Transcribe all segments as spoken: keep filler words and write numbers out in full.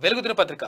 వెలుగు దినపత్రిక.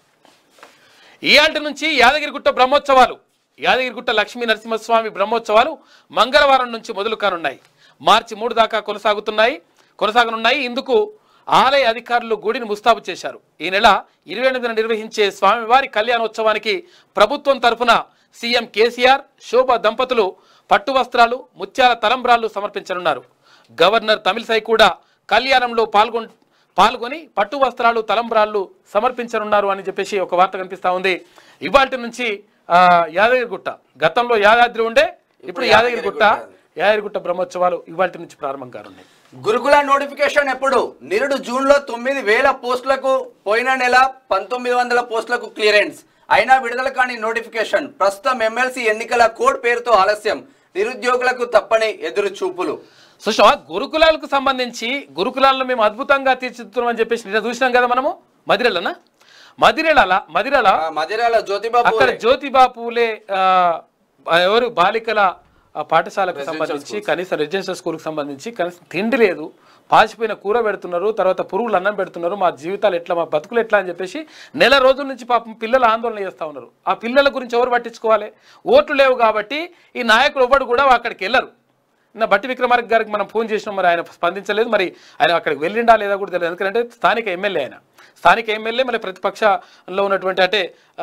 ఇయాల్టి నుంచి యాదగిరిగుట్ట బ్రహ్మోత్సవాలు. యాదగిరిగుట్ట లక్ష్మీ నరసింహస్వామి బ్రహ్మోత్సవాలు మంగళవారం నుంచి మొదలు కానున్నాయి. మార్చి మూడు దాకా కొనసాగుతున్నాయి కొనసాగనున్నాయి ఇందుకు ఆలయ అధికారులు గుడిని ముస్తాబు చేశారు. ఈ నెల ఇరవై ఎనిమిదిన నిర్వహించే స్వామివారి కళ్యాణోత్సవానికి ప్రభుత్వం తరఫున సీఎం కేసీఆర్, శోభ దంపతులు పట్టు వస్త్రాలు, ముత్యాల తలంబ్రాలు సమర్పించనున్నారు. గవర్నర్ తమిళసై కూడా కళ్యాణంలో పాల్గొ పాల్గొని పట్టు వస్త్రాలు, తలంబ్రాలు సమర్పించనున్నారు అని చెప్పేసి ఒక వార్త కనిపిస్తూ ఉంది. ఇవాల్టి నుంచి యాదగిరిగుట్ట, గతంలో యాదాద్రి ఉండే, ఇప్పుడు యాదగిరిగుట్ట యాదగిరిగుట్ట బ్రహ్మోత్సవాలు ఇవాల్టి నుంచి ప్రారంభం కానున్నాయి. గురుకుల నోటిఫికేషన్ ఎప్పుడు? నిరుడు జూన్ లో తొమ్మిది వేల పోస్టులకు, పోయిన నెల పంతొమ్మిది వందల పోస్టులకు క్లియరెన్స్ అయినా విడుదల కాని నోటిఫికేషన్. ప్రస్తుతం ఎమ్మెల్సీ ఎన్నికల కోడ్ పేరుతో ఆలస్యం, నిరుద్యోగులకు తప్పని ఎదురు చూపులు. సుష్మా, గురుకులాలకు సంబంధించి గురుకులాలను మేము అద్భుతంగా తీర్చిదిద్దుతున్నామని చెప్పేసి నిన్న చూసినాం కదా మనము. మదిరెలనా మదిరెల మదిరెల మదిరెల జ్యోతిబా అక్కడ జ్యోతిబా పూలే ఎవరు బాలికల పాఠశాలకు సంబంధించి కనీసం రెసిడెన్షియల్ స్కూల్కి సంబంధించి కనీసం తిండి లేదు, పాచిపోయిన కూర పెడుతున్నారు, తర్వాత పురుగులు అన్నం పెడుతున్నారు, మా జీవితాలు ఎట్లా, మా బతుకులు ఎట్లా అని చెప్పేసి నెల రోజుల నుంచి పాపం పిల్లలు ఆందోళన చేస్తూ ఉన్నారు. ఆ పిల్లల గురించి ఎవరు పట్టించుకోవాలి? ఓట్లు లేవు కాబట్టి ఈ నాయకులు ఎవరు కూడా అక్కడికి వెళ్ళరు. నిన్న బట్టి విక్రమార్క గారికి మనం ఫోన్ చేసినాం, మరి ఆయన స్పందించలేదు. మరి ఆయన అక్కడికి వెళ్ళిండా లేదా కూడా తెలియదు. ఎందుకంటే స్థానిక ఎమ్మెల్యే ఆయన, స్థానిక ఎమ్మెల్యే మరి ప్రతిపక్షంలో ఉన్నటువంటి అంటే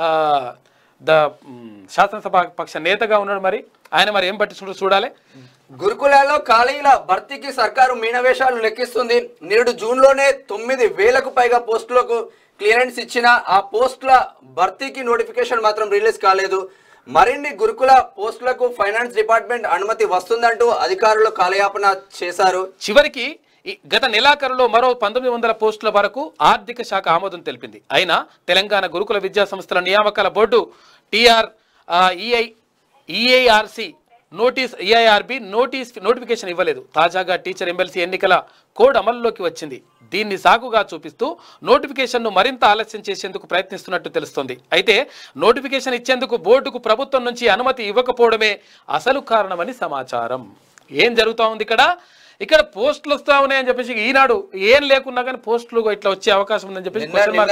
ద శాసనసభ పక్ష నేతగా ఉన్నాడు. మరి ఆయన మరి ఏం పట్టించుకుంటూ చూడాలి. గురుకులాల్లో ఖాళీల భర్తీకి సర్కారు మీనవేషాలు లెక్కిస్తుంది. నేడు జూన్ లోనే తొమ్మిది వేలకు పైగా పోస్టులకు క్లియరెన్స్ ఇచ్చిన ఆ పోస్టుల భర్తీకి నోటిఫికేషన్ మాత్రం రిలీజ్ కాలేదు. మరిన్ని గురుకుల పోస్టులకు ఫైనాన్స్ డిపార్ట్మెంట్ అనుమతి వస్తుందంటూ అధికారులు కాలయాపన చేశారు. చివరికి గత నెలాఖరులో మరో పంతొమ్మిది వందల పోస్టుల వరకు ఆర్థిక శాఖ ఆమోదం తెలిపింది. అయినా తెలంగాణ గురుకుల విద్యా సంస్థల నియామకాల board TR EI EIRC notice EIRB notice notification ఇవ్వలేదు. తాజాగా టీచర్ ఎమ్మెల్సీ ఎన్నికల కోడ్ అమలులోకి వచ్చింది. దీన్ని సాకుగా చూపిస్తూ నోటిఫికేషన్ను మరింత ఆలస్యం చేసేందుకు ప్రయత్నిస్తున్నట్టు తెలుస్తోంది. అయితే నోటిఫికేషన్ ఇచ్చేందుకు బోర్డుకు ప్రభుత్వం నుంచి అనుమతి ఇవ్వకపోవడమే అసలు కారణమని సమాచారం. ఏం జరుగుతూ ఉంది ఇక్కడ? ఇక్కడ పోస్టులు వస్తా ఉన్నాయని చెప్పేసి ఈనాడు ఏం లేకున్నా కానీ పోస్టులు ఇట్లా వచ్చే అవకాశం ఉందని చెప్పేసి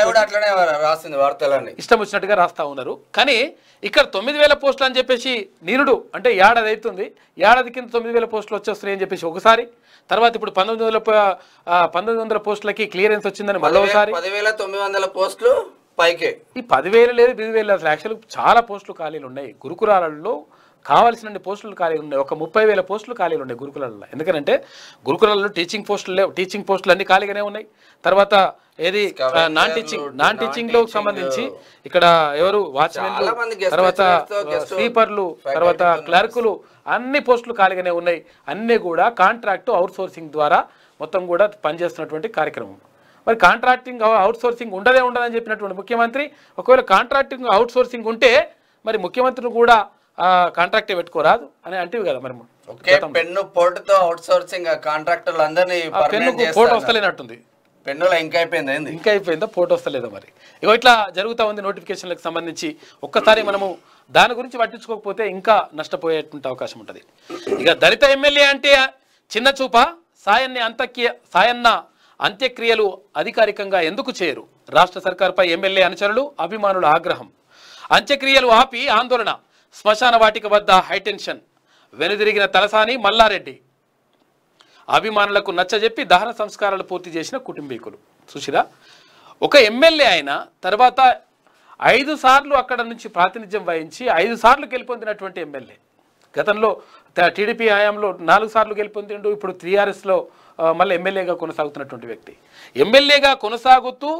ఇష్టం వచ్చినట్టుగా రాస్తా ఉన్నారు. కానీ ఇక్కడ తొమ్మిది వేల పోస్టులు అని చెప్పేసి నిరుడు అంటే ఏడాది అవుతుంది, ఏడాది కింద తొమ్మిది వేల పోస్టులు వచ్చేస్తున్నాయి అని చెప్పేసి ఒకసారి, తర్వాత ఇప్పుడు పంతొమ్మిది వందల పంతొమ్మిది వందల పోస్టులకి క్లియరెన్స్ వచ్చిందని మరోసారి పదివేల తొమ్మిది వందల పోస్టులు పైకే. ఈ పదివేలు లేదు పది వేలు అసలు యాక్చువల్ చాలా పోస్టులు ఖాళీలు ఉన్నాయి. గురుకులాలలో కావాల్సిన పోస్టులు ఖాళీలు ఉన్నాయి. ఒక ముప్పై వేల పోస్టులు ఖాళీలు ఉన్నాయి గురుకులాలలో. ఎందుకంటే గురుకులాలలో టీచింగ్ పోస్టులు లేవు, టీచింగ్ పోస్టులు అన్ని ఖాళీగానే ఉన్నాయి. తర్వాత ఏది నాన్ టీచింగ్ నాన్ టీచింగ్ లో సంబంధించి ఇక్కడ ఎవరు వాచ్మెన్లు, తర్వాత స్వీపర్లు, తర్వాత క్లర్కులు అన్ని పోస్టులు ఖాళీగానే ఉన్నాయి. అన్నీ కూడా కాంట్రాక్టు అవుట్ సోర్సింగ్ ద్వారా మొత్తం కూడా పనిచేస్తున్నటువంటి కార్యక్రమం. మరి కాంట్రాక్టింగ్ అవుట్ సోర్సింగ్ ఉండదే ఉండదని చెప్పినటువంటి ముఖ్యమంత్రి, ఒకవేళ కాంట్రాక్టింగ్ అవుట్ సోర్సింగ్ ఉంటే మరి ముఖ్యమంత్రిని కూడా కాంట్రాక్టే పెట్టుకోరాదు అని అంటివి కదా. మరి పెన్ను పోర్టుతో అవుట్ సోర్సింగ్ కాంట్రాక్టర్లు అందరినీ పోర్టు వస్తలేనట్టుంది. పెన్నులో ఇంకా అయిపోయింది ఇంకా అయిపోయిందా పోర్టు వస్తలేదా? మరి ఇగో ఇట్లా జరుగుతూ ఉంది నోటిఫికేషన్లకు సంబంధించి. ఒక్కసారి మనము దాని గురించి పట్టించుకోకపోతే ఇంకా నష్టపోయేటువంటి అవకాశం ఉంటుంది. ఇక దళిత ఎమ్మెల్యే అంటే చిన్న చూప, సాయన్ని అంత్యక్రియ సాయన్న అంత్యక్రియలు అధికారికంగా ఎందుకు చేయరు? రాష్ట్ర సర్కార్పై ఎమ్మెల్యే అనుచరులు, అభిమానుల ఆగ్రహం. అంత్యక్రియలు ఆపి ఆందోళన, శ్మశాన వాటిక వద్ద హైటెన్షన్. వెనుదిరిగిన తలసాని, మల్లారెడ్డి. అభిమానులకు నచ్చజెప్పి దహన సంస్కారాలు పూర్తి చేసిన కుటుంబీకులు. చూసిరా, ఒక ఎమ్మెల్యే అయిన తర్వాత ఐదు సార్లు అక్కడ నుంచి ప్రాతినిధ్యం వహించి ఐదు సార్లు గెలుపొందినటువంటి ఎమ్మెల్యే. గతంలో టీడీపీ హయాంలో నాలుగు సార్లు గెలుపొందిండు, ఇప్పుడు టీఆర్ఎస్లో మళ్ళీ ఎమ్మెల్యేగా కొనసాగుతున్నటువంటి వ్యక్తి. ఎమ్మెల్యేగా కొనసాగుతూ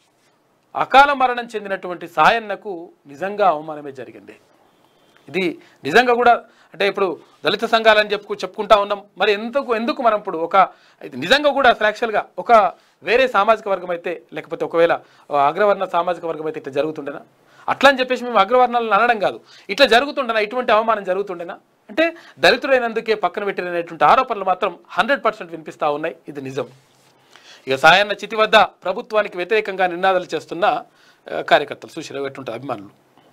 అకాల మరణం చెందినటువంటి సాయన్నకు నిజంగా అవమానమే జరిగింది. ఇది నిజంగా కూడా అంటే ఇప్పుడు దళిత సంఘాలని చెప్పుకు చెప్పుకుంటా ఉన్నాం. మరి ఎందుకు ఎందుకు మనం ఇప్పుడు ఒక నిజంగా కూడా అసలు యాక్చువల్గా ఒక వేరే సామాజిక వర్గం అయితే, లేకపోతే ఒకవేళ అగ్రవర్ణ సామాజిక వర్గం అయితే ఇట్లా జరుగుతుండేనా? అట్లా అని చెప్పేసి మేము అగ్రవర్ణాలను అనడం కాదు, ఇట్లా జరుగుతుండేనా, ఇటువంటి అవమానం జరుగుతుండేనా అంటే దళితుడైనందుకే పక్కన పెట్టినటువంటి ఆరోపణలు మాత్రం హండ్రెడ్ పర్సెంట్ వినిపిస్తూ ఉన్నాయి. ఇది నిజం. ఇక సాయన్న చితి వద్ద ప్రభుత్వానికి వ్యతిరేకంగా నినాదాలు చేస్తున్న కార్యకర్తలు చూసిరా ఎట్టుంటారు అభిమానులు.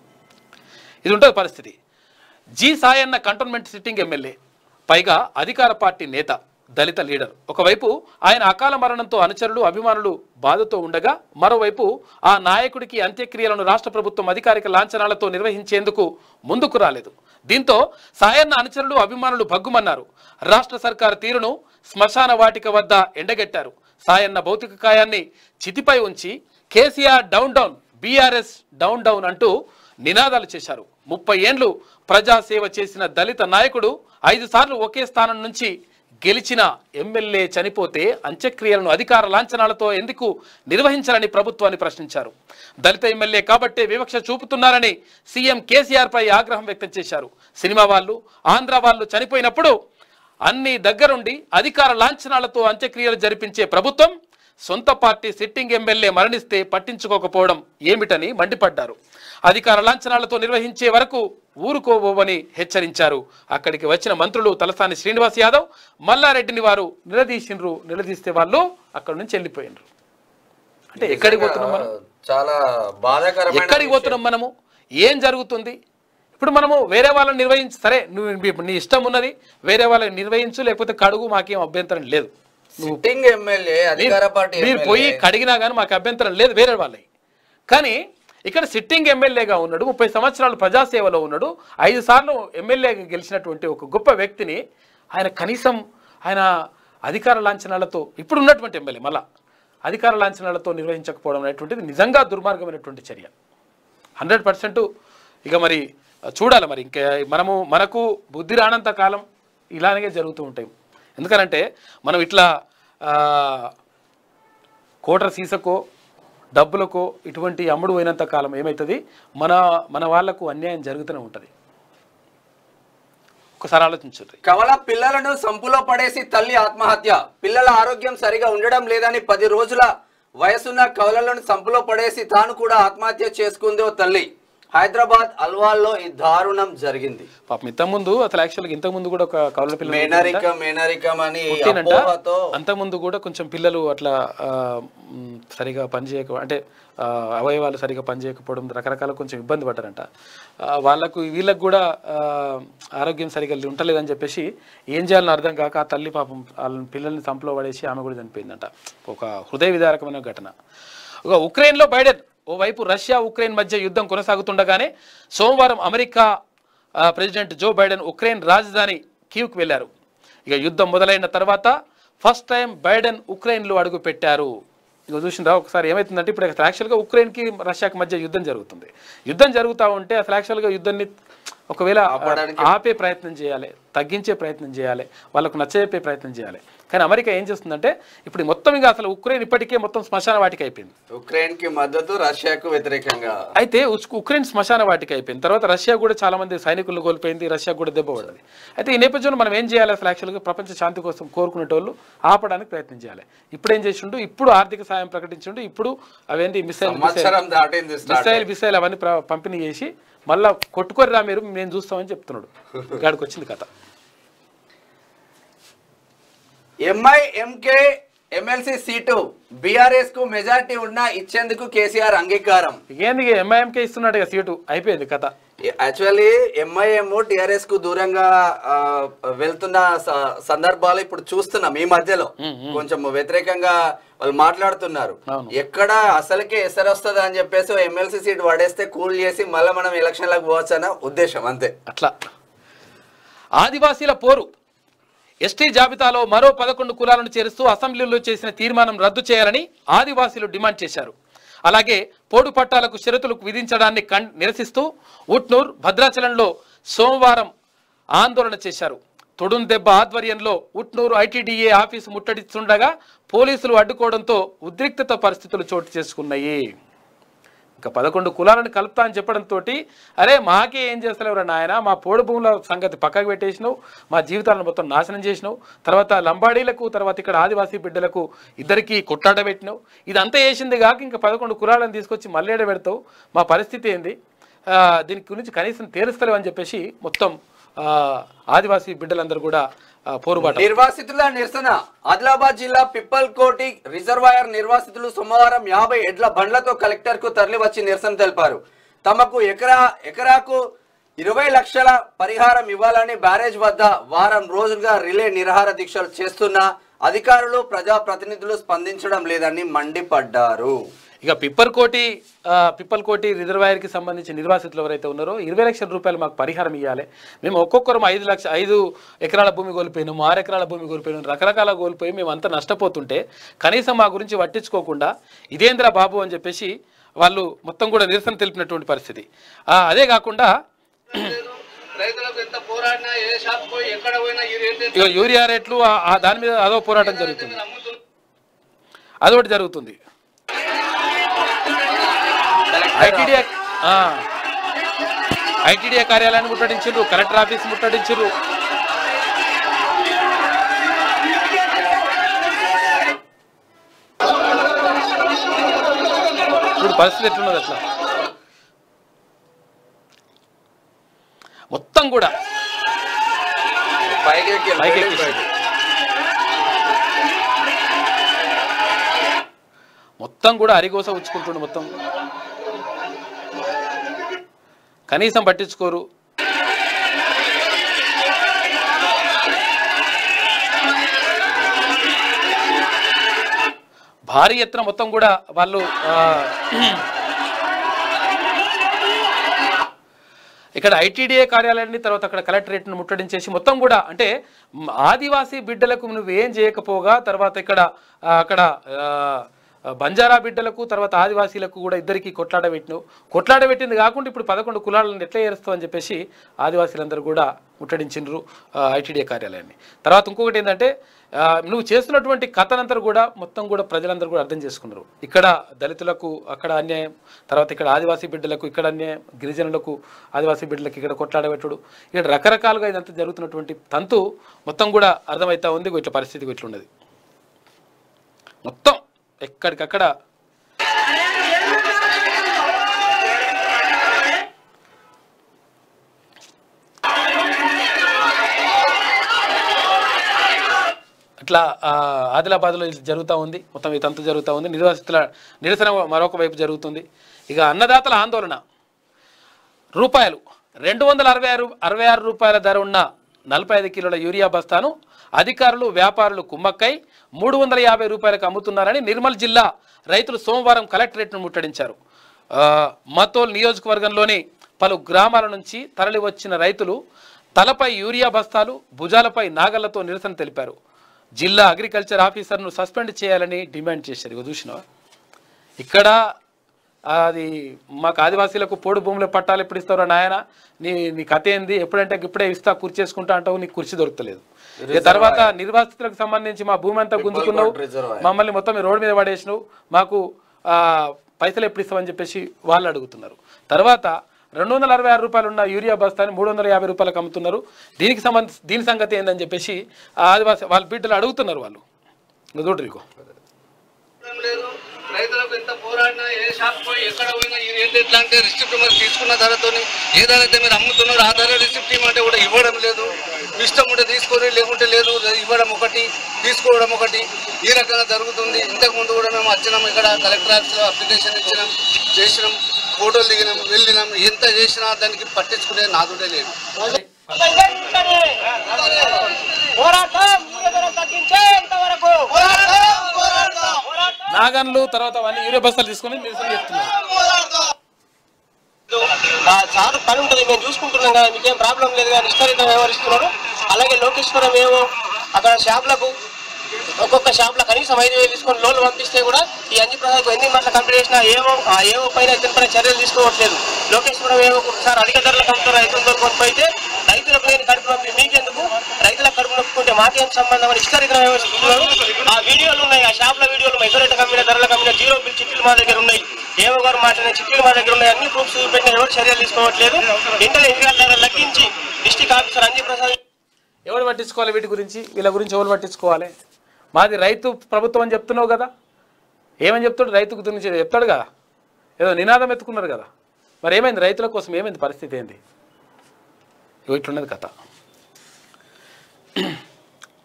ఇది ఉంటుంది పరిస్థితి. G Sayanna cantonment sitting MLA, పైగా అధికార పార్టీ నేత. దళిత లీడర్. ఒకవైపు ఆయన అకాల మరణంతో అనుచరులు అభిమానులు బాధతో ఉండగా, మరోవైపు ఆ నాయకుడికి అంత్యక్రియలను రాష్ట్ర ప్రభుత్వం అధికారిక లాంఛనాలతో నిర్వహించేందుకు ముందుకు రాలేదు. దీంతో సాయన్న అనుచరులు అభిమానులు భగ్గుమన్నారు. రాష్ట్ర సర్కారు తీరును శ్మశాన వాటిక వద్ద ఎండగట్టారు. సాయన్న భౌతిక కాయాన్ని చితిపై ఉంచి KCR down down, BRS down down అంటూ నినాదాలు చేశారు. ముప్పై ఏండ్లు ప్రజాసేవ చేసిన దళిత నాయకుడు ఐదు సార్లు ఒకే స్థానం నుంచి గెలిచిన ఎమ్మెల్యే చనిపోతే అంత్యక్రియలను అధికార లాంఛనాలతో ఎందుకు నిర్వహించాలని ప్రభుత్వాన్ని ప్రశ్నించారు. దళిత ఎమ్మెల్యే కాబట్టే వివక్ష చూపుతున్నారని సీఎం కేసీఆర్ పై ఆగ్రహం వ్యక్తం చేశారు. సినిమా వాళ్ళు, ఆంధ్ర వాళ్ళు చనిపోయినప్పుడు అన్ని దగ్గరుండి అధికార లాంఛనాలతో అంత్యక్రియలు జరిపించే ప్రభుత్వం సొంత పార్టీ సిట్టింగ్ ఎమ్మెల్యే మరణిస్తే పట్టించుకోకపోవడం ఏమిటని మండిపడ్డారు. అధికార లాంఛనాలతో నిర్వహించే వరకు ఊరుకోబోవని హెచ్చరించారు. అక్కడికి వచ్చిన మంత్రులు తలసాని శ్రీనివాస్ యాదవ్, మల్లారెడ్డిని వారు నిలదీసిండ్రు. నిలదీస్తే వాళ్ళు అక్కడి నుంచి వెళ్ళిపోయినరు. అంటే ఎక్కడికి పోతున్నాం మనం? చాలా బాధాకరమైన ఎక్కడికి పోతున్నాం మనము? ఏం జరుగుతుంది? ఇప్పుడు మనము వేరే వాళ్ళని నిర్వహించి, సరే నువ్వు నీ ఇష్టం ఉన్నది, వేరే వాళ్ళని నిర్వహించు, లేకపోతే కడుగు, మాకేం అభ్యంతరం లేదు. సిట్టింగ్ ఎమ్మెల్యే అధికార పార్టీ మీరు పోయి కడిగినా కానీ మాకు అభ్యంతరం లేదు వేరే వాళ్ళకి. కానీ ఇక్కడ సిట్టింగ్ ఎమ్మెల్యేగా ఉన్నాడు, ముప్పై సంవత్సరాలు ప్రజాసేవలో ఉన్నాడు, ఐదు సార్లు ఎమ్మెల్యేగా గెలిచినటువంటి ఒక గొప్ప వ్యక్తిని ఆయన కనీసం ఆయన అధికార లాంఛనాలతో, ఇప్పుడు ఉన్నటువంటి ఎమ్మెల్యే మళ్ళా అధికార లాంఛనాలతో నిర్వహించకపోవడం అనేటువంటిది నిజంగా దుర్మార్గమైనటువంటి చర్య. హండ్రెడ్ పర్సెంట్ ఇక మరి చూడాలి. మరి ఇంకా మనము మనకు బుద్ధి రానంత కాలం ఇలానే జరుగుతూ ఉంటాయి. ఎందుకనంటే మనం ఇట్లా కోట్ర సీసకో డబ్బులకో ఇటువంటి అమ్ముడు పోయినంత కాలం ఏమవుతుంది, మన మన వాళ్లకు అన్యాయం జరుగుతూనే ఉంటుంది. ఒకసారి ఆలోచించండి. కవల పిల్లలను సంపులో పడేసి తల్లి ఆత్మహత్య. పిల్లల ఆరోగ్యం సరిగా ఉండడం లేదని పది రోజుల వయసున్న కవలలను సంపులో పడేసి తాను కూడా ఆత్మహత్య చేసుకుంది ఓ తల్లి. హైదరాబాద్ అల్వాల్లో ఈ దారుణం జరిగింది. పాపం ఇంత ముందు అసలు యాక్చువల్గా ఇంత ముందు కూడా ఒక కవల పిల్లలు మేనరికం మేనరికం అని అంత ముందు కూడా కొంచెం పిల్లలు అట్లా సరిగా పనిచేయక, అంటే అవయవాలు సరిగా పనిచేయకపోవడం, రకరకాల కొంచెం ఇబ్బంది పడ్డారంట. వాళ్ళకు వీళ్ళకు కూడా ఆరోగ్యం సరిగా ఉంటలేదని చెప్పేసి ఏం చేయాలని అర్థం కాక ఆ తల్లి పాపం వాళ్ళ పిల్లల్ని సంపలో పడేసి ఆమె కూడా చనిపోయిందంట. ఒక హృదయ విదారకమైన ఘటన. ఒక ఉక్రెయిన్లో బైడెన్, ఓవైపు రష్యా ఉక్రెయిన్ మధ్య యుద్ధం కొనసాగుతుండగానే సోమవారం America president Joe Biden Ukraine రాజధాని కీవ్కి వెళ్లారు. ఇక యుద్ధం మొదలైన తర్వాత ఫస్ట్ టైం బైడెన్ ఉక్రెయిన్లో అడుగు పెట్టారు. ఇక చూసిందా ఒకసారి ఏమవుతుందంటే, ఇప్పుడు అసలు యాక్చువల్గా ఉక్రెయిన్కి రష్యాకి మధ్య యుద్ధం జరుగుతుంది. యుద్ధం జరుగుతూ ఉంటే అసలు యాక్చువల్గా యుద్ధాన్ని ఒకవేళ ఆపే ప్రయత్నం చేయాలి, తగ్గించే ప్రయత్నం చేయాలి, వాళ్ళకు నచ్చజెప్పే ప్రయత్నం చేయాలి. కానీ అమెరికా ఏం చేస్తుందంటే ఇప్పుడు మొత్తం ఇంకా అసలు ఉక్రెయిన్ ఇప్పటికే మొత్తం శ్మశాన వాటిక అయిపోయింది. ఉక్రెయిన్ కి మద్దతు, రష్యాకు వ్యతిరేకంగా. అయితే ఉక్రెయిన్ శ్మశాన వాటిక అయిపోయింది. తర్వాత రష్యా కూడా చాలా మంది సైనికులు కోల్పోయింది, రష్యా కూడా దెబ్బ పడ్డది. అయితే ఈ నేపథ్యంలో మనం ఏం చేయాలి? అసలు యాక్చువల్గా ప్రపంచ శాంతి కోసం కోరుకునేటోళ్ళు ఆపడానికి ప్రయత్నం చేయాలి. ఇప్పుడు ఏం చేసిండు? ఇప్పుడు ఆర్థిక సాయం ప్రకటించిండు. ఇప్పుడు అవేంటి మిసైల్ మిసైల్ మిసైల్ అవన్నీ పంపిణీ చేసి మళ్ళా కొట్టుకోర్రా మీరు, మేము చూస్తామని చెప్తున్నాడు. గాడికి వచ్చింది కథ. ఎంఐ ఎంకే ఎమ్మెల్సీ సీటు బీఆర్ఎస్ కు మెజారిటీ ఉన్నా ఇచ్చేందుకు కేసీఆర్ అంగీకారం. ఏంది ఎంఐఎంకే ఇస్తున్నాడు సీటు, అయిపోయింది కథ. యాక్చువల్లీ ఎంఐఎం టిఆర్ఎస్ కు దూరంగా వెళ్తున్న సందర్భాలు ఇప్పుడు చూస్తున్నాం. ఈ మధ్యలో కొంచెం వ్యతిరేకంగా వాళ్ళు మాట్లాడుతున్నారు. ఎక్కడ అసలుకే ఎసరు వస్తుంది అని చెప్పేసి ఎమ్మెల్సీ సీట్ పడేస్తే కూల్ చేసి మళ్ళీ మనం ఎలక్షన్లకు పోవచ్చు అన్న ఉద్దేశం అంతే. అట్లా ఆదివాసీల పోరు, ఎస్టీ జాబితాలో మరో పదకొండు కులాలను చేరుస్తూ అసెంబ్లీలో చేసిన తీర్మానం రద్దు చేయాలని ఆదివాసీలు డిమాండ్ చేశారు. అలాగే పోడు పట్టాలకు షరతులు విధించడాన్ని నిరసిస్తూ ఉట్నూర్, భద్రాచలంలో సోమవారం ఆందోళన చేశారు. తొడుందెబ్బ ఆధ్వర్యంలో ఉట్నూరు ఐటీడీఏ ఆఫీసు ముట్టడిస్తుండగా పోలీసులు అడ్డుకోవడంతో ఉద్రిక్తత పరిస్థితులు చోటు చేసుకున్నాయి. ఇంకా పదకొండు కులాలను కలుపుతా అని చెప్పడంతో అరే మాకే ఏం చేస్తలేవురా నాయన, మా పోడు భూముల సంగతి పక్కకు పెట్టేసినావు, మా జీవితాలను మొత్తం నాశనం చేసినావు, తర్వాత లంబాడీలకు, తర్వాత ఇక్కడ ఆదివాసీ బిడ్డలకు ఇద్దరికి కొట్లాట పెట్టినావు, ఇదంతా చేసింది కాక ఇంకా పదకొండు కులాలను తీసుకొచ్చి మల్లేడ పెడతావు, మా పరిస్థితి ఏంది, దీని గురించి కనీసం తేలుస్తలేవు అని చెప్పేసి మొత్తం ఆదివాసీ బిడ్డలందరూ కూడా పోరుబాటు. నిర్వాసితుల నిరసన. ఆదిలాబాద్ జిల్లా పిప్పల్ కోటి రిజర్వాయర్ నిర్వాసితులు సోమవారం యాభై ఎడ్ల బండ్లతో కలెక్టర్ కు తరలి వచ్చి నిరసన తెలిపారు. తమకు ఎకరా ఎకరాకు ఇరవై లక్షల పరిహారం ఇవ్వాలని బ్యారేజ్ వద్ద వారం రోజులుగా రిలే నిరాహార దీక్షలు చేస్తున్న అధికారులు ప్రజాప్రతినిధులు స్పందించడం లేదని మండిపడ్డారు. ఇక పిప్పర్కోటి పిప్పల్కోటి రిజర్వాయర్కి సంబంధించి నిర్వాసితులు ఎవరైతే ఉన్నారో ఇరవై లక్షల రూపాయలు మాకు పరిహారం ఇవ్వాలి, మేము ఒక్కొక్కరు ఐదు లక్ష ఐదు ఎకరాల భూమి కోల్పోయినాము, ఆరు ఎకరాల భూమి కోల్పోయినాము, రకరకాల కోల్పోయి మేము అంతా నష్టపోతుంటే కనీసం మా గురించి పట్టించుకోకుండా ఇదేంద్ర బాబు అని చెప్పేసి వాళ్ళు మొత్తం కూడా నిరసన తెలిపినటువంటి పరిస్థితి. అదే కాకుండా ఇక యూరియా రేట్లు దాని మీద అదో పోరాటం జరుగుతుంది, అదొకటి జరుగుతుంది. ఐటీడీఏ ఐటీడీఏ కార్యాలయాన్ని ముట్టడించారు, కలెక్టర్ ఆఫీస్ ముట్టడించారు. ఇప్పుడు పరిస్థితి ఎట్లున్నది అట్లా మొత్తం కూడా మొత్తం కూడా అరిగోస ఉచ్చుకుంటుండే, మొత్తం కనీసం పట్టించుకోరు. భారీ ఎత్తున మొత్తం కూడా వాళ్ళు ఇక్కడ ఐటీడీఏ కార్యాలయాన్ని తర్వాత అక్కడ కలెక్టరేట్ను ముట్టడించేసి మొత్తం కూడా అంటే ఆదివాసీ బిడ్డలకు నువ్వేం చేయకపోగా తర్వాత ఇక్కడ అక్కడ బంజారా బిడ్డలకు తర్వాత ఆదివాసీలకు కూడా ఇద్దరికి కొట్లాడ పెట్టినావు, కొట్లాడ పెట్టింది కాకుండా ఇప్పుడు పదకొండు కులాలను ఎట్లా ఏరుస్తావు అని చెప్పేసి ఆదివాసీలందరూ కూడా ముట్టడించిండ్రు ఐటీడీఏ కార్యాలయాన్ని. తర్వాత ఇంకొకటి ఏంటంటే నువ్వు చేస్తున్నటువంటి కథనంతా కూడా మొత్తం కూడా ప్రజలందరూ కూడా అర్థం చేసుకున్నారు. ఇక్కడ దళితులకు అక్కడ అన్యాయం, తర్వాత ఇక్కడ ఆదివాసీ బిడ్డలకు ఇక్కడ అన్యాయం, గిరిజనులకు ఆదివాసీ బిడ్డలకు ఇక్కడ కొట్లాడబెట్టుడు, ఇక్కడ రకరకాలుగా ఇదంతా జరుగుతున్నటువంటి తంతు మొత్తం కూడా అర్థమవుతా ఉంది. ఇట్లా పరిస్థితి ఇట్లున్నది మొత్తం ఎక్కడికక్కడ. ఇట్లా ఆదిలాబాద్లో జరుగుతూ ఉంది, మొత్తం ఈ తంతు జరుగుతూ ఉంది. నిర్వాసితుల నిరసన మరొక వైపు జరుగుతుంది. ఇక అన్నదాతల ఆందోళన. రూపాయలు రెండు వందల అరవై ఆరు అరవై ఆరు రూపాయల ధర ఉన్న నలభై ఐదు కిలోల యూరియా బస్తాను అధికారులు వ్యాపారులు కుమ్మక్కై మూడు వందల యాభై రూపాయలకు అమ్ముతున్నారని నిర్మల్ జిల్లా రైతులు సోమవారం కలెక్టరేట్ను ముట్టడించారు. మతోల్ నియోజకవర్గంలోని పలు గ్రామాల నుంచి తరలి వచ్చిన రైతులు తలపై యూరియా బస్తాలు, భుజాలపై నాగళ్లతో నిరసన తెలిపారు. జిల్లా అగ్రికల్చర్ ఆఫీసర్ను సస్పెండ్ చేయాలని డిమాండ్ చేశారు. ఇక చూసినావా ఇక్కడ అది మాకు ఆదివాసీలకు పోడు భూములు పట్టాలు ఎప్పుడు ఇస్తారో నాయన, నీ నీ కథ ఏంది, ఎప్పుడంటే ఇప్పుడే ఇస్తా కుర్చీ చేసుకుంటా అంటావు, నీకు కుర్చీ దొరకలేదు. తర్వాత నిర్వాసితులకు సంబంధించి మా భూమి అంతా గుంజుకున్నావు, మమ్మల్ని మొత్తం రోడ్డు మీద పడేసినావు, మాకు పైసలు ఎప్పుడు ఇస్తామని చెప్పేసి వాళ్ళు అడుగుతున్నారు. తర్వాత రెండు వందల అరవై ఆరు రూపాయలు ఉన్న యూరియా బస్తాని మూడు వందల యాభై రూపాయలకు అమ్ముతున్నారు. దీనికి సంబంధించి దీని సంగతి ఏందని చెప్పేసి ఆదివాసీ వాళ్ళ బిడ్డలు అడుగుతున్నారు. వాళ్ళు చూడరు రైతులకు ఎంత పోరాడినా ఏ షాప్ పోయి ఎక్కడ పోయినా ఏంటి ఎట్లా అంటే రిసిప్ట్ మరి తీసుకున్న ధరతో ఏ ధర అయితే మీరు అమ్ముతున్నారు ఆ ధర రిసిప్ట్ ఇవ్వమంటే కూడా ఇవ్వడం లేదు. ఇష్టం ఉంటే తీసుకొని లేకుంటే లేదు, ఇవ్వడం ఒకటి తీసుకోవడం ఒకటి, ఈ రకంగా జరుగుతుంది. ఇంతకుముందు కూడా మేము వచ్చినాం, ఇక్కడ కలెక్టర్ ఆఫీస్లో అప్లికేషన్ ఇచ్చినాం, చేసినాం, ఫోటోలు దిగినాం, వెళ్ళినాం. ఎంత చేసినా దానికి పట్టించుకునే నాదుడే లేదు. నాగన్లు తర్వాత అవన్నీ యూరియా బస్తాలు తీసుకొని నిరసన చెప్తున్నారు. చాలా పని ఉంటుంది, మేము చూసుకుంటున్నాం కదా, మీకేం ప్రాబ్లం లేదు కానీ ఇష్టరీతంగా వ్యవహరిస్తున్నారు. అలాగే లోకేశ్వరం ఏమో అక్కడ షాపులకు ఒక్కొక్క షాప్లో కనీసం ఐదు వేలు తీసుకొని లోన్లు పంపిస్తే కూడా ఈ అంజీ ప్రసాద్ ఎన్ని మాటలు కంప్లీట్ చేసినా ఏవో ఆ ఏవో పైన ఇతని పైన చర్యలు తీసుకోవట్లేదు. లోకేశ్వరం ఏవో ఒకసారి అధిక ధరలకు అమ్ముతారు, రైతుల దొరకొనిపోతే అయితే రైతులకు లేని కడుపు నొప్పి మీకెందుకు, రైతుల కడుపు నొప్పుకుంటే మాకేం సంబంధం అని ఇష్టరీతంగా వ్యవహరిస్తున్నారు. ఆ వీడియోలు ఉన్నాయి, ఆ షాప్ల వీడియోలు ఎదురెట్ కమ్మిన ధరలకు కమ్మిన జీరో బిల్ చిట్టీలు మా దగ్గర ఉన్నాయి, ఏవో గారు మాట్లాడిన చిట్టీలు మా దగ్గర ఉన్నాయి. అన్ని ప్రూఫ్స్ పెట్టిన ఎవరు చర్యలు తీసుకోవట్లేదు. వెంటనే ఎన్నికల ధర లెక్కించి డిస్టిక్ ఆఫీసర్ అంజీ ప్రసాద్ ఎవరు పట్టించుకోవాలి, వీటి గురించి వీళ్ళ గురించి ఎవరు పట్టించుకోవాలి? మాది రైతు ప్రభుత్వం అని చెప్తున్నావు కదా, ఏమని చెప్తాడు? రైతు గురించి చెప్తాడు కదా, ఏదో నినాదం ఎత్తుకున్నారు కదా, మరి ఏమైంది? రైతుల కోసం ఏమైంది? పరిస్థితి ఏంది? ఇట్లున్నది కథ.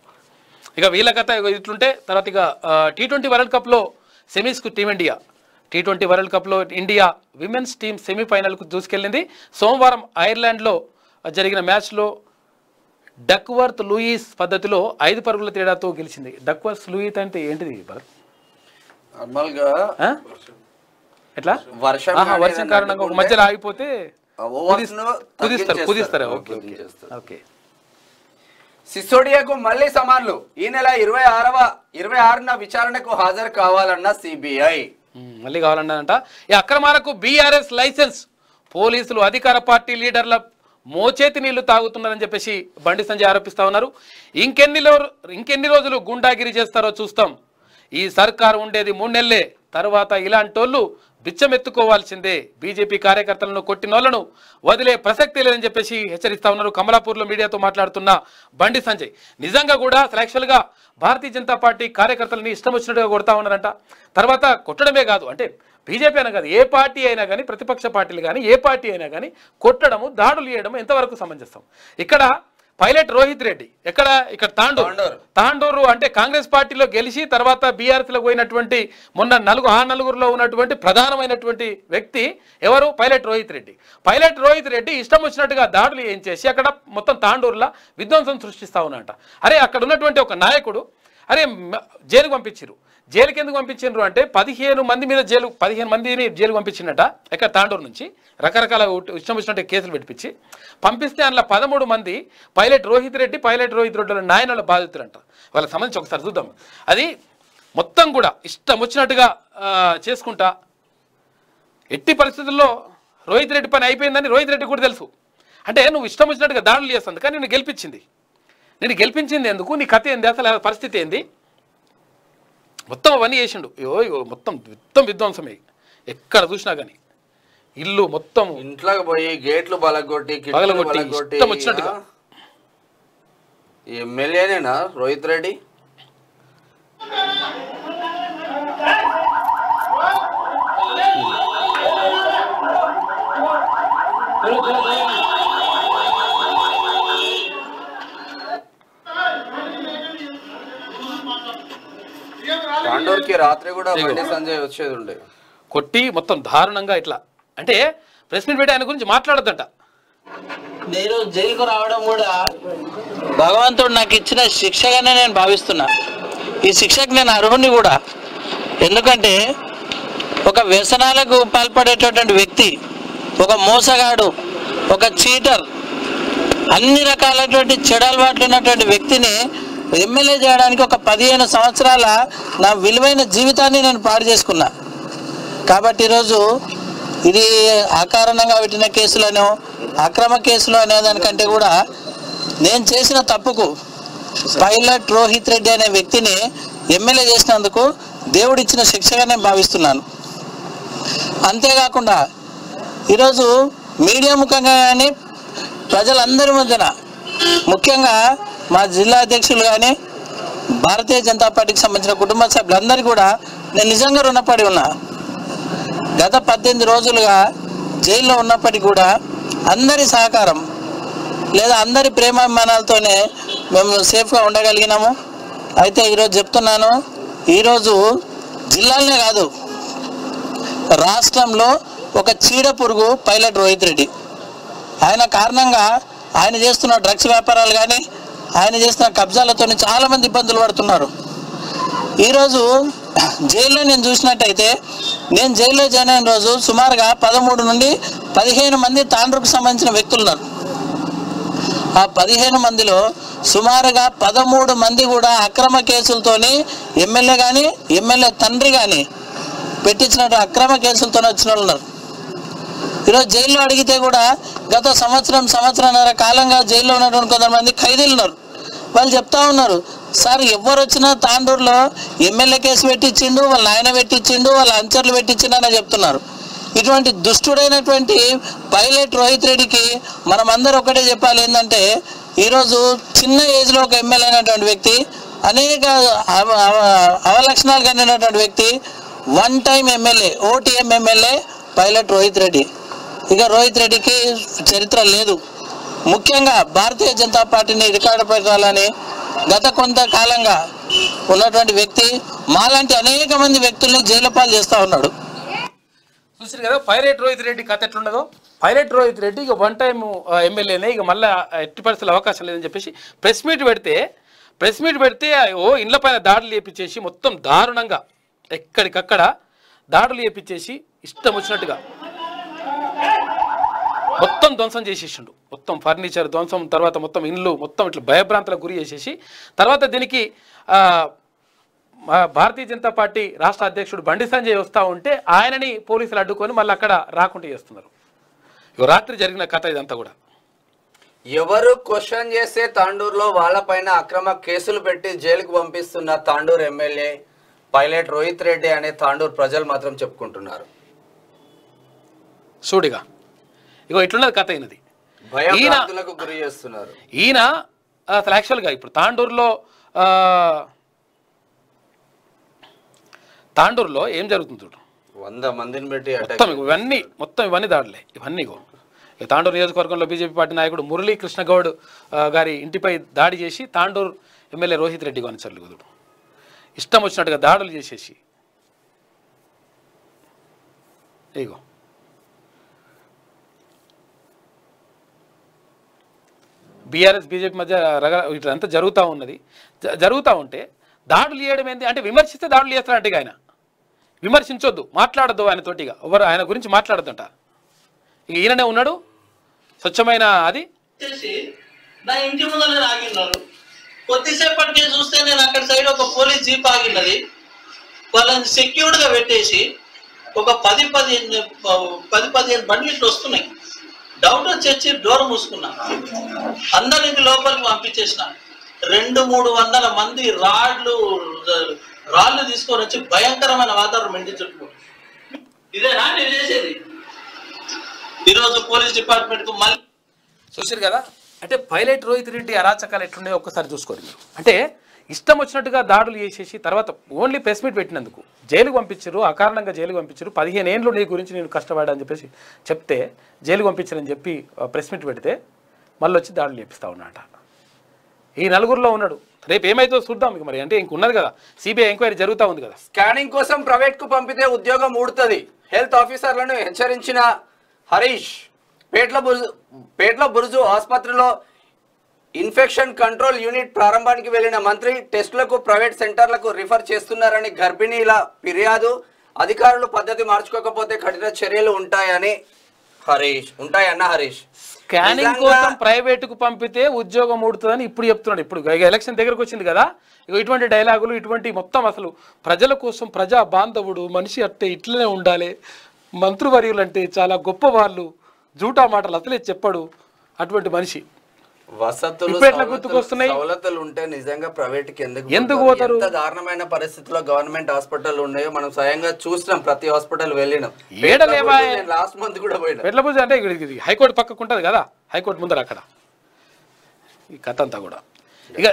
ఇక వీళ్ళ కథ ఇట్లుంటే తర్వాత ఇక టీ ట్వంటీ వరల్డ్ కప్లో సెమీస్కు టీమిండియా టీ ట్వంటీ వరల్డ్ కప్లో ఇండియా విమెన్స్ టీం సెమీఫైనల్కు దూసుకెళ్లింది. సోమవారం ఐర్లాండ్లో జరిగిన మ్యాచ్లో డక్వర్త్ లూయిస్ పద్ధతిలో ఐదు పరుగుల తేడాతో గెలిచింది. డక్వర్త్ లూయిస్ అంటే ఏంటిది భరత్? నార్మల్గా ఎట్లా వర్షం వర్షం కారణంగా ఒక మధ్యలో ఆగిపోతే కుదిస్తారు కుదిస్తారు ఓకే ఓకే. సిసోడియాకు మళ్లీ సమాన్లు. ఈ నెల ఇరవై ఆరవ ఇరవై ఆరున విచారణకు హాజరు కావాలన్న సిబిఐ. మళ్ళీ కావాలన్నారంట. ఈ అక్రమాలకు బీఆర్ఎస్ లైసెన్స్. పోలీసులు అధికార పార్టీ లీడర్ల మోచేతి నీళ్లు తాగుతున్నారని చెప్పేసి బండి సంజయ్ ఆరోపిస్తా ఉన్నారు. ఇంకెన్ని ఇంకెన్ని రోజులు గుండాగిరి చేస్తారో చూస్తాం. ఈ సర్కారు ఉండేది మూడు నెలలే, తర్వాత ఇలాంటి వాళ్ళు బిచ్చమెత్తుకోవాల్సిందే. బీజేపీ కార్యకర్తలను కొట్టినోళ్లను వదిలే ప్రసక్తి లేదని చెప్పేసి హెచ్చరిస్తా ఉన్నారు కమలాపూర్లో మీడియాతో మాట్లాడుతున్న బండి సంజయ్. నిజంగా కూడా అసలు యాక్చువల్గా భారతీయ జనతా పార్టీ కార్యకర్తలని ఇష్టం వచ్చినట్టుగా కొడతా ఉన్నారంట. తర్వాత కొట్టడమే కాదు, అంటే బీజేపీ అయినా కాదు, ఏ పార్టీ అయినా కానీ, ప్రతిపక్ష పార్టీలు కానీ, ఏ పార్టీ అయినా కానీ కొట్టడము, దాడులు చేయడము ఎంతవరకు సమంజసం? ఇక్కడ పైలట్ రోహిత్ రెడ్డి ఎక్కడ, ఇక్కడ తాండూరు తాండూరు అంటే కాంగ్రెస్ పార్టీలో గెలిచి తర్వాత బీఆర్ఎస్లో పోయినటువంటి మొన్న నలుగు ఆ నలుగురులో ఉన్నటువంటి ప్రధానమైనటువంటి వ్యక్తి ఎవరు? పైలట్ రోహిత్ రెడ్డి. పైలట్ రోహిత్ రెడ్డి ఇష్టం వచ్చినట్టుగా దాడులు ఏం చేసి అక్కడ మొత్తం తాండూరులో విధ్వంసం సృష్టిస్తా ఉన్నట. అరే అక్కడ ఉన్నటువంటి ఒక నాయకుడు అరే జైలుకు పంపించారు. జైలుకి ఎందుకు పంపించారు అంటే పదిహేను మంది మీద జైలు పదిహేను మందిని జైలు పంపించిందట ఎక్కడ తాండూరు నుంచి. రకరకాల ఇష్టం వచ్చినట్టు కేసులు పెట్టించి పంపిస్తే అందులో పదమూడు మంది పైలట్ రోహిత్ రెడ్డి పైలట్ రోహిత్ రెడ్డి నాయనల బాధితులంట. వాళ్ళకి సంబంధించి ఒకసారి చూద్దాం. అది మొత్తం కూడా ఇష్టం వచ్చినట్టుగా చేసుకుంటా ఎట్టి పరిస్థితుల్లో రోహిత్ రెడ్డి పని అయిపోయిందని రోహిత్ రెడ్డి కూడా తెలుసు. అంటే నువ్వు ఇష్టం వచ్చినట్టుగా దాడులు చేస్తుంది కానీ నేను గెలిపించింది నేను గెలిపించింది ఎందుకు, నీ కథ ఏంది, అసలు పరిస్థితి ఏంది, మొత్తం అవన్నీ చేసిండు. అయ్యో మొత్తం మొత్తం విధ్వంసమే. ఎక్కడ చూసినా కానీ ఇల్లు మొత్తం ఇంట్లోకి పోయి గేట్లు బలగొట్టి పగలగొట్టి ఇష్టం వచ్చినట్టుగా. ఎమ్మెల్యేనేనా రోహిత్ రెడ్డి? తాండూరుకి రాత్రి కూడా బండి సంజయ్ వచ్చేది ఉండే కొట్టి మొత్తం దారుణంగా ఇట్లా. అంటే ప్రెస్ మీట్ పెట్టి ఆయన గురించి మాట్లాడద్దంట. నేను జైలుకు రావడం కూడా భగవంతుడు నాకు ఇచ్చిన శిక్షగానే నేను భావిస్తున్నా. ఈ శిక్షకు నేను అర్హుని కూడా. ఎందుకంటే ఒక వ్యసనాలకు పాల్పడేటటువంటి వ్యక్తి, ఒక మోసగాడు, ఒక చీటర్, అన్ని రకాలైనటువంటి చెడు అలవాట్లు ఉన్నటువంటి వ్యక్తిని ఎమ్మెల్యే చేయడానికి ఒక పదిహేను సంవత్సరాల నా విలువైన జీవితాన్ని నేను పాడు చేసుకున్నా. కాబట్టి ఈరోజు ఇది అకారణంగా పెట్టిన కేసులను అక్రమ కేసులు అనేదానికంటే కూడా నేను చేసిన తప్పుకు పైలట్ రోహిత్ రెడ్డి అనే వ్యక్తిని ఎమ్మెల్యే చేసినందుకు దేవుడిచ్చిన శిక్షగా నేను భావిస్తున్నాను. అంతేకాకుండా ఈరోజు మీడియా ముఖంగా కానీ ప్రజలందరి మధ్యన, ముఖ్యంగా మా జిల్లా అధ్యక్షులు కానీ భారతీయ జనతా పార్టీకి సంబంధించిన కుటుంబ సభ్యులందరికీ కూడా నేను నిజంగా రుణపడి ఉన్నా. గత పద్దెనిమిది రోజులుగా జైల్లో ఉన్నప్పటికీ కూడా అందరి సహకారం లేదా అందరి ప్రేమాభిమానాలతోనే మేము సేఫ్గా ఉండగలిగినాము. అయితే ఈరోజు చెప్తున్నాను, ఈరోజు జిల్లాలనే కాదు రాష్ట్రంలో ఒక చీడ పురుగు పైలట్ రోహిత్ రెడ్డి. ఆయన కారణంగా ఆయన చేస్తున్న డ్రగ్స్ వ్యాపారాలు కానీ ఆయన చేస్తున్న కబ్జాలతో చాలామంది ఇబ్బందులు పడుతున్నారు. ఈరోజు జైల్లో నేను చూసినట్టయితే నేను జైల్లో జాయిన్ అయిన రోజు సుమారుగా పదమూడు నుండి పదిహేను మంది తాండ్రుకు సంబంధించిన వ్యక్తులు ఉన్నారు. ఆ పదిహేను మందిలో సుమారుగా పదమూడు మంది కూడా అక్రమ కేసులతోని ఎమ్మెల్యే కానీ ఎమ్మెల్యే తండ్రి కానీ పెట్టించినట్టు అక్రమ కేసులతో వచ్చిన వాళ్ళు ఉన్నారు. ఈరోజు జైల్లో అడిగితే కూడా గత సంవత్సరం సంవత్సరంన్నర కాలంగా జైల్లో ఉన్నటువంటి కొంతమంది ఖైదీలు ఉన్నారు. వాళ్ళు చెప్తా ఉన్నారు, సార్ ఎవరు వచ్చినా తాండూరులో ఎమ్మెల్యే కేసు పెట్టించిండు, వాళ్ళ ఆయన పెట్టించిండు, వాళ్ళ అంచర్లు పెట్టించిండు అని చెప్తున్నారు. ఇటువంటి దుష్టుడైనటువంటి పైలట్ రోహిత్ రెడ్డికి మనం అందరూ ఒకటే చెప్పాలి, ఏంటంటే ఈరోజు చిన్న ఏజ్లో ఒక ఎమ్మెల్యే అయినటువంటి వ్యక్తి, అనేక అవలక్షణాలు కలిగినటువంటి వ్యక్తి, one time MLA, OTM MLA pilot Rohit Reddy. ఇక రోహిత్ రెడ్డికి చరిత్ర లేదు. ముఖ్యంగా భారతీయ జనతా పార్టీని రికార్డు పెట్టాలని గత కొంతకాలంగా ఉన్నటువంటి వ్యక్తి మాలాంటి అనేక మంది వ్యక్తుల్ని జైలు పాలు చేస్తూ ఉన్నాడు. చూసారు కదా పైలట్ రోహిత్ రెడ్డి కథ ఎట్లున్నదో. పైలట్ రోహిత్ రెడ్డి ఇక వన్ టైం ఎమ్మెల్యేనే, ఇక మళ్ళీ ఎట్టి పరిస్థితులు అవకాశం లేదని చెప్పేసి ప్రెస్ మీట్ పెడితే ప్రెస్ మీట్ పెడితే ఓ ఇండ్ల పైన దాడులు చేపించేసి మొత్తం దారుణంగా ఎక్కడికక్కడ దాడులు చేపించేసి ఇష్టం వచ్చినట్టుగా మొత్తం ధ్వంసం చేసేసిండు. మొత్తం ఫర్నిచర్ ధ్వంసం, తర్వాత మొత్తం ఇండ్లు మొత్తం ఇట్లా భయభ్రాంతులకు గురి చేసేసి తర్వాత దీనికి భారతీయ జనతా పార్టీ రాష్ట్ర అధ్యక్షుడు బండి సంజయ్ వస్తూ ఉంటే ఆయనని పోలీసులు అడ్డుకొని మళ్ళీ అక్కడ రాకుండా చేస్తున్నారు. రాత్రి జరిగిన కథ ఇదంతా కూడా. ఎవరు క్వశ్చన్ చేస్తే తాండూరులో వాళ్ళపైన అక్రమ కేసులు పెట్టి జైలుకు పంపిస్తున్న తాండూరు ఎమ్మెల్యే పైలట్ రోహిత్ రెడ్డి అనే తాండూరు ప్రజలు మాత్రం చెప్పుకుంటున్నారు. సూడిగా ఇగో ఇట్లున్నది కథ అయినది. భయభ్రాంతులకు గురి చేస్తున్నారు. ఈయన అసలు యాక్చువల్గా ఇప్పుడు తాండూరులో తాండూరులో ఏం జరుగుతుంది చూడు, వంద మందిని పెట్టి మొత్తం ఇవన్నీ మొత్తం ఇవన్నీ దాడులే ఇవన్నీ. తాండూరు నియోజకవర్గంలో బీజేపీ పార్టీ నాయకుడు మురళీ కృష్ణగౌడ్ గారి ఇంటిపై దాడి చేసి తాండూరు ఎమ్మెల్యే రోహిత్ రెడ్డి అనుచరులు కుదురు ఇష్టం వచ్చినట్టుగా దాడులు చేసేసి ఇగో బీఆర్ఎస్ బీజేపీ మధ్య రగ ఇట్లంతా జరుగుతూ ఉన్నది. జరుగుతూ ఉంటే దాడులు చేయడం ఏంటి అంటే విమర్శిస్తే దాడులు చేస్తారంటే ఆయన విమర్శించొద్దు, మాట్లాడద్దు ఆయనతోటిగా, ఎవరు ఆయన గురించి మాట్లాడద్దంట. ఇక ఈయననే ఉన్నాడు స్వచ్ఛమైన అది నా ఇంటి ముందర ఆగిన్నారు. కొద్దిసేపటికే చూస్తే నేను అక్కడ సైడ్ ఒక పోలీస్ జీప్ ఆగినది. వాళ్ళని సెక్యూర్డ్ గా పెట్టేసి ఒక పది పదిహేను పది పదిహేను బండ్లు ఇట్లా వస్తున్నాయి. డౌట్ వచ్చి డోర్ మూసుకున్నా, అందరికి లోపలికి పంపించేసిన. రెండు మూడు వందల మంది రాడ్లు రాళ్ళు తీసుకొని వచ్చి భయంకరమైన వాతావరణం ఇంటి చుట్టూ. ఇదేనా నేను చేసేది? ఈరోజు పోలీస్ డిపార్ట్మెంట్ కు మళ్ళీ చూసారు కదా. అంటే పైలట్ రోహిత్ రెడ్డి అరాచకాలు ఎట్లున్నాయో ఒక్కసారి చూసుకోండి మీరు. అంటే ఇష్టం వచ్చినట్టుగా దాడులు చేసేసి తర్వాత ఓన్లీ ప్రెస్ మీట్ పెట్టినందుకు జైలుకు పంపించారు, అకారణంగా జైలుకు పంపించారు. పదిహేను ఏళ్ళు నీ గురించి నేను కష్టపడ్డా చెప్పేసి చెప్తే జైలుకు పంపించారని చెప్పి ప్రెస్ మీట్ పెడితే మళ్ళీ వచ్చి దాడులు చేపిస్తా ఉన్నట. ఈ నలుగురిలో ఉన్నాడు. రేపు ఏమైతే చూద్దాం ఇక మరి. అంటే ఇంకున్నది కదా, సిబిఐ ఎంక్వైరీ జరుగుతూ ఉంది కదా. స్కానింగ్ కోసం ప్రైవేట్ కు పంపితే ఉద్యోగం ఊడుతుంది. హెల్త్ ఆఫీసర్లను హెచ్చరించిన హరీష్. పేట్ల బుర్జు పేట్ల బుర్జు ఆసుపత్రిలో ఇన్ఫెక్షన్ కంట్రోల్ యూనిట్ ప్రారంభానికి వెళ్లిన మంత్రి టెస్టులకు ప్రైవేట్ సెంటర్లకు రిఫర్ చేస్తున్నారని గర్భిణీల ఫిర్యాదు. అధికారులు పద్ధతి మార్చుకోకపోతే కఠిన చర్యలు ఉంటాయని హరీష్ ఉంటాయన్న హరీష్. స్కానింగ్ కోసం ప్రైవేట్ కు పంపితే ఉద్యోగం ఊడుతుందని ఇప్పుడు చెప్తున్నాడు. ఇప్పుడు ఎలక్షన్ దగ్గరకు వచ్చింది కదా, ఇక ఇటువంటి డైలాగులు ఇటువంటి మొత్తం అసలు ప్రజల కోసం ప్రజా బాంధవుడు మనిషి అంటే ఇట్లనే ఉండాలి, మంత్రివర్యులు అంటే చాలా గొప్ప వాళ్ళు, జూటా మాటలు అసలే చెప్పడు అటువంటి మనిషి. వసతులు సవలతులు ఉంటే నిజంగా ప్రైవేట్ కి ఎందుకు ఎందుకు పోతారు? దారుణమైన పరిస్థితిలో గవర్నమెంట్ హాస్పిటల్ ఉన్నాయో మనం స్వయంగా చూసినాం. ప్రతి హాస్పిటల్ వెళ్ళినాం. లాస్ట్ మంత్ కూడా పోయినా. ఎట్లా పూజ అంటే హైకోర్టు పక్కకు ఉంటుంది కదా, హైకోర్టు ముందర అక్కడ ఈ కథ అంతా కూడా. ఇక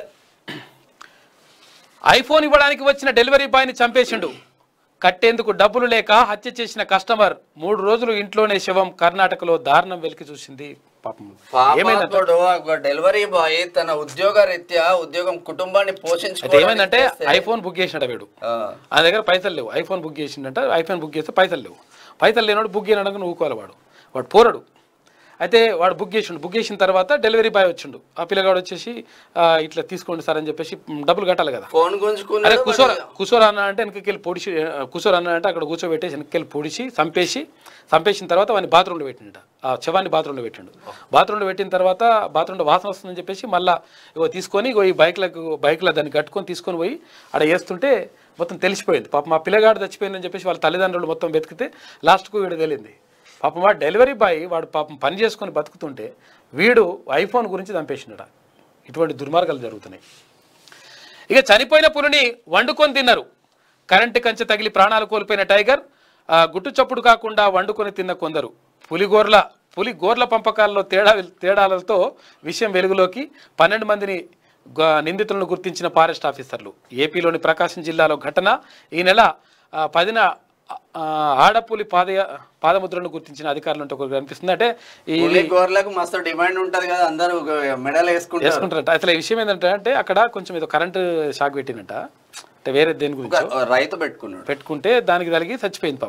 ఐఫోన్ ఇవ్వడానికి వచ్చిన డెలివరీ బాయ్ని చంపేసిండు. కట్టేందుకు డబ్బులు లేక హత్య చేసిన కస్టమర్ మూడు రోజులు ఇంట్లోనే శవం. కర్ణాటకలో దారుణం వెలికి చూసింది. పాపం డెలివరీ బాయ్ తన ఉద్యోగ రీత్యా ఉద్యోగం కుటుంబాన్ని పోషించుకుంటే ఏమైందంటే ఐఫోన్ బుక్ చేసినాడు వీడు. ఆ దగ్గర పైసలు లేవు. ఐఫోన్ బుక్ చేసిండంట. ఐఫోన్ బుక్ చేస్తే పైసలు లేవు. పైసలు లేనివాడు బుక్ చేయడానికి నువ్వుకోవాలి. వాడు వాడు పోరాడు. అయితే వాడు బుక్ చేసిండు. బుక్ చేసిన తర్వాత డెలివరీ బాయ్ వచ్చిండు. ఆ పిల్లగాడు వచ్చేసి ఇట్లా తీసుకోండి సార్ అని చెప్పేసి డబ్బులు కట్టాలి కదా. ఫోన్ గుంజుకుని అరే కుసోర కుసోర అన్న అంటే వెనకెళ్ళి పొడిచి కుసోర అన్న అంటే అక్కడ కూర్చోబెట్టేసి వెనకెళ్ళి పొడిచి చంపేసి చంపేసిన తర్వాత వాడిని బాత్రూంలో పెట్టిండ. ఆ శవాన్ని బాత్రూంలో పెట్టిండు. బాత్రూంలో పెట్టిన తర్వాత బాత్రూంలో వాసన వస్తుందని చెప్పేసి మళ్ళీ ఇగో తీసుకొని ఇగో ఈ బైక్లకు బైక్లో దాన్ని కట్టుకొని తీసుకొని పోయి అక్కడ వేస్తుంటే మొత్తం తెలిసిపోయింది. పాపం మా పిల్లగాడు చచ్చిపోయిందని చెప్పేసి వాళ్ళ తల్లిదండ్రులు మొత్తం వెతికితే లాస్ట్కు వీడు తెలియంది. పాపం వాడు డెలివరీ బాయ్ వాడు పాపం పని చేసుకొని బతుకుతుంటే వీడు ఐఫోన్ గురించి చంపేసినట. ఇటువంటి దుర్మార్గాలు జరుగుతున్నాయి. ఇక చనిపోయిన పులిని వండుకొని తిన్నారు. కరెంటు కంచె తగిలి ప్రాణాలు కోల్పోయిన టైగర్. గుట్టు చప్పుడు కాకుండా వండుకొని తిన్న కొందరు. పులిగోర్ల పులి గోర్ల పంపకాల్లో తేడా తేడాలతో విషయం వెలుగులోకి. పన్నెండు మందిని నిందితులను గుర్తించిన ఫారెస్ట్ ఆఫీసర్లు. ఏపీలోని ప్రకాశం జిల్లాలో ఘటన. ఈ నెల పదిన ఆడపులి పాద పాదముద్రను గుర్తించిన అధికారులు ఉంటే ఒకరు కనిపిస్తుంది. అంటే ఈ గోర్లకు మస్తు డిమాండ్ ఉంటుంది కదా, అందరూ మెడల్ వేసుకుంటారంట. అసలు ఈ విషయం ఏంటంటే అంటే అక్కడ కొంచెం ఏదో కరెంటు షాక్ పెట్టినట్ట. అంటే వేరే దేని గురించి రైతు పెట్టుకున్నాడు. పెట్టుకుంటే దానికి తగిలి చచ్చిపోయింది పాపం.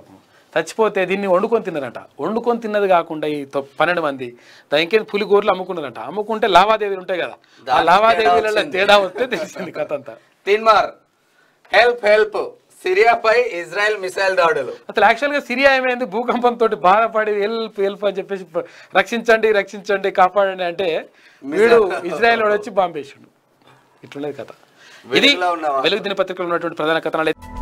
చచ్చిపోతే దీన్ని వండుకొని తిన్నారంట. వండుకొని తిన్నది కాకుండా ఈ పన్నెండు మంది దాని ఇంకేం పులి గోర్లు అమ్ముకున్నారంట. అమ్ముకుంటే లావాదేవీలు ఉంటాయి కదా, ఆ లావాదేవీలలో తేడా వస్తే తెలిసింది కథ అంతా. తిన్మార్ హెల్ప్ హెల్ప్ సిరియాపై ఇజ్రాయెల్ మిసైల్ దాడులు. అసలు యాక్చువల్గా సిరియా ఏమైంది, భూకంపంతో బాధపడి హెల్ప్ హెల్ప్ అని చెప్పేసి రక్షించండి రక్షించండి కాపాడండి అంటే వీడు ఇజ్రాయెల్ వాడు వచ్చి బాంబేసాడు. ఇట్లున్నది కథ. ఇది వెలుగు దినపత్రికలో ఉన్నటువంటి ప్రధాన కథనాలు.